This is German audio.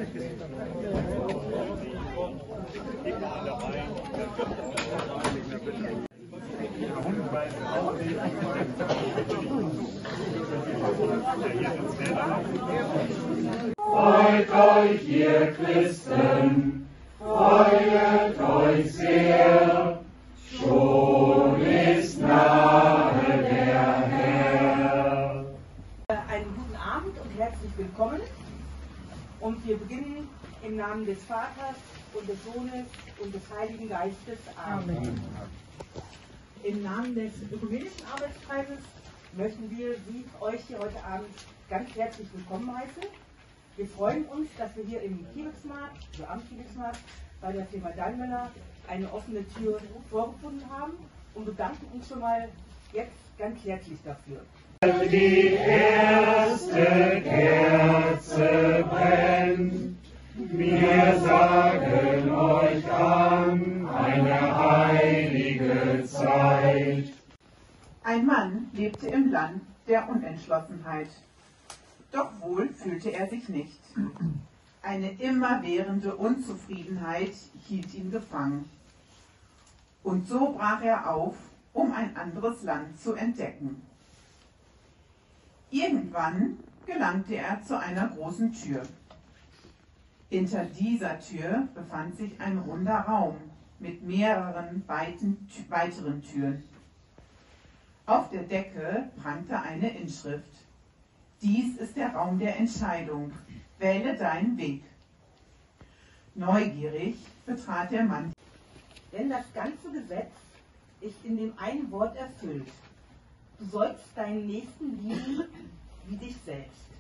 Freut euch, ihr Christen, freut euch sehr, schon ist nahe der Herr. Einen guten Abend und herzlich willkommen. Und wir beginnen im Namen des Vaters und des Sohnes und des Heiligen Geistes. Amen. Im Namen des Ökumenischen Arbeitskreises möchten wir euch hier heute Abend ganz herzlich willkommen heißen. Wir freuen uns, dass wir hier im Kiewigsmarkt, also am Kiewigsmarkt, bei der Firma Daimler eine offene Tür vorgefunden haben und bedanken uns schon mal jetzt ganz herzlich dafür. Die erste Kerze brennt, wir sagen euch an, eine heilige Zeit. Ein Mann lebte im Land der Unentschlossenheit. Doch wohl fühlte er sich nicht. Eine immerwährende Unzufriedenheit hielt ihn gefangen. Und so brach er auf, um ein anderes Land zu entdecken. Irgendwann gelangte er zu einer großen Tür. Hinter dieser Tür befand sich ein runder Raum mit mehreren weiteren Türen. Auf der Decke prangte eine Inschrift. Dies ist der Raum der Entscheidung. Wähle deinen Weg. Neugierig betrat der Mann. Denn das ganze Gesetz ist in dem einen Wort erfüllt. Du sollst deinen Nächsten lieben wie dich selbst.